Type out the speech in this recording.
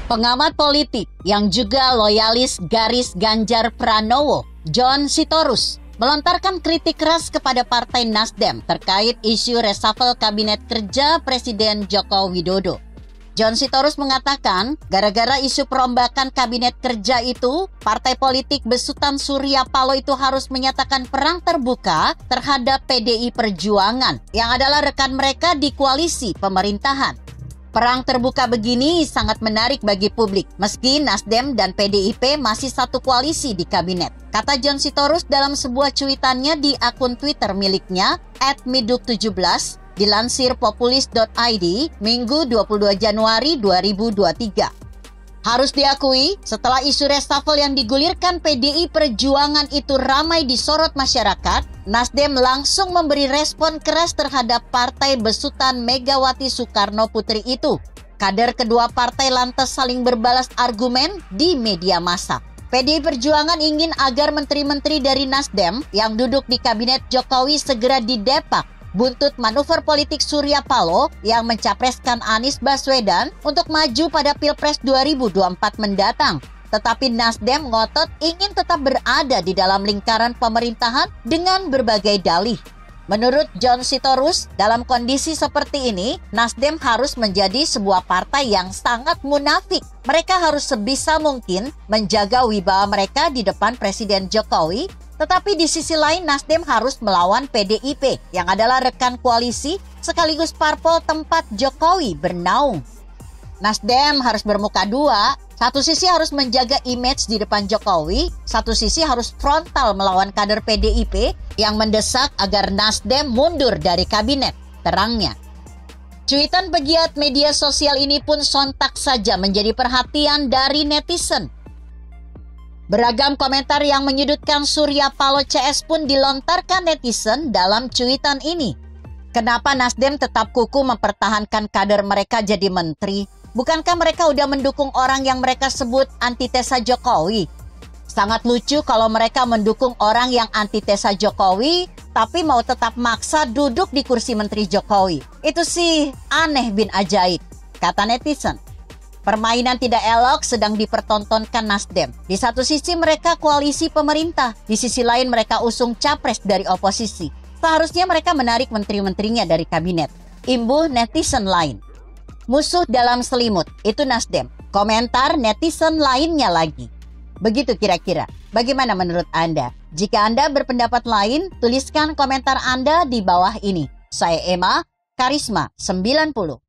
Pengamat politik yang juga loyalis garis Ganjar Pranowo, John Sitorus, melontarkan kritik keras kepada Partai Nasdem terkait isu reshuffle Kabinet Kerja Presiden Joko Widodo. John Sitorus mengatakan, gara-gara isu perombakan Kabinet Kerja itu, partai politik besutan Surya Paloh itu harus menyatakan perang terbuka terhadap PDI Perjuangan yang adalah rekan mereka di koalisi pemerintahan. Perang terbuka begini sangat menarik bagi publik, meski Nasdem dan PDIP masih satu koalisi di kabinet. Kata John Sitorus dalam sebuah cuitannya di akun Twitter miliknya, @miduk17, dilansir populis.id, Minggu 22 Januari 2023. Harus diakui, setelah isu reshuffle yang digulirkan PDI Perjuangan itu ramai disorot masyarakat, Nasdem langsung memberi respon keras terhadap partai besutan Megawati Soekarno Putri itu. Kader kedua partai lantas saling berbalas argumen di media massa. PDI Perjuangan ingin agar menteri-menteri dari Nasdem yang duduk di kabinet Jokowi segera didepak buntut manuver politik Surya Paloh yang mencapreskan Anies Baswedan untuk maju pada Pilpres 2024 mendatang. Tetapi Nasdem ngotot ingin tetap berada di dalam lingkaran pemerintahan dengan berbagai dalih. Menurut John Sitorus, dalam kondisi seperti ini, Nasdem harus menjadi sebuah partai yang sangat munafik. Mereka harus sebisa mungkin menjaga wibawa mereka di depan Presiden Jokowi. Tetapi di sisi lain Nasdem harus melawan PDIP yang adalah rekan koalisi sekaligus parpol tempat Jokowi bernaung. Nasdem harus bermuka dua, satu sisi harus menjaga image di depan Jokowi, satu sisi harus frontal melawan kader PDIP yang mendesak agar Nasdem mundur dari kabinet, terangnya. Cuitan pegiat media sosial ini pun sontak saja menjadi perhatian dari netizen. Beragam komentar yang menyudutkan Surya Paloh CS pun dilontarkan netizen dalam cuitan ini. Kenapa Nasdem tetap kukuh mempertahankan kader mereka jadi menteri? Bukankah mereka udah mendukung orang yang mereka sebut antitesa Jokowi? Sangat lucu kalau mereka mendukung orang yang antitesa Jokowi, tapi mau tetap maksa duduk di kursi menteri Jokowi. Itu sih aneh bin ajaib, kata netizen. Permainan tidak elok sedang dipertontonkan Nasdem. Di satu sisi mereka koalisi pemerintah, di sisi lain mereka usung capres dari oposisi. Seharusnya mereka menarik menteri-menterinya dari kabinet. Imbuh netizen lain. Musuh dalam selimut, itu Nasdem. Komentar netizen lainnya lagi. Begitu kira-kira. Bagaimana menurut Anda? Jika Anda berpendapat lain, tuliskan komentar Anda di bawah ini. Saya Emma, Karisma 90.